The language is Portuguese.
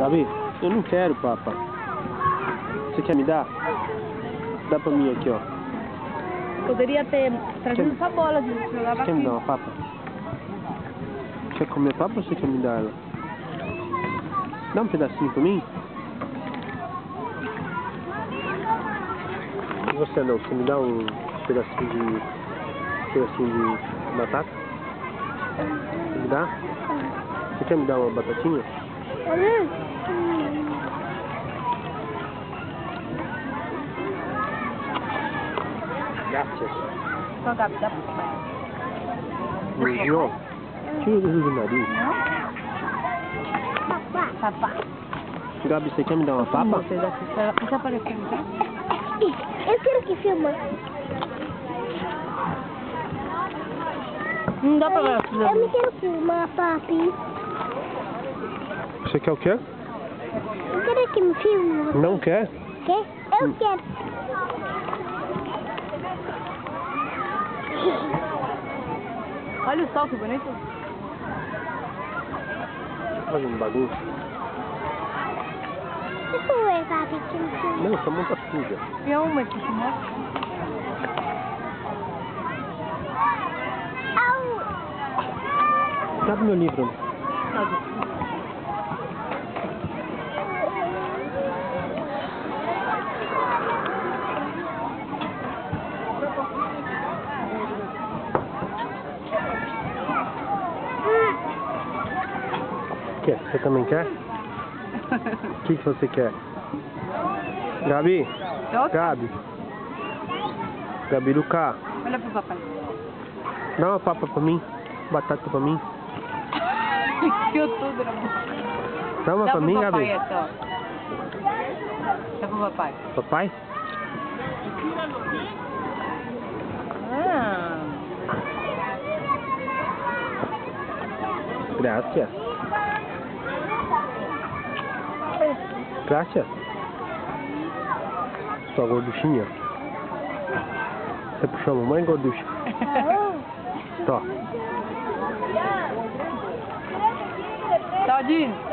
Gabi, eu não quero, papa. Você quer me dar? Dá pra mim aqui, ó. Poderia ter trazido essa bola, a gente jogava Você quer me aqui. dar uma papa? Quer comer papa ou você quer me dar ela? Dá um pedacinho pra mim? E você não? Você me dá um pedacinho de batata? Você me dá? Você quer me dar uma batatinha? Graças. Então, Gabi, dá pra papai. Beijão. Tira o dedo do nariz. Papá. Gabi, você quer me dar uma papa? Você apareceu, tá? Eu quero que filma. Não dá pra ver. Eu não quero filmar, papi. Você quer o quê? Eu quero que me filme. Não quer? Quer? Eu quero. Olha o sol, que bonito. Faz um bagunça. Deixa eu ver, papi, que me filme. Não, essa mão tá suja. Filma aqui, que mostra. Au! Sabe meu livro? Quer? Você também quer? O que você quer? Gabi? Gabi? Gabi Lucas, Olha pro papai. dá uma papa pra mim, batata pra mim. Enfiou tudo na boca. Dá uma Dá pra pro mim, papai Gabi. essa, ó. Dá pro papai. Papai? Ah. Gracias. Gracias. Sua gorduchinha. Você puxou a mamãe, gorducha? Tó. Tadinho.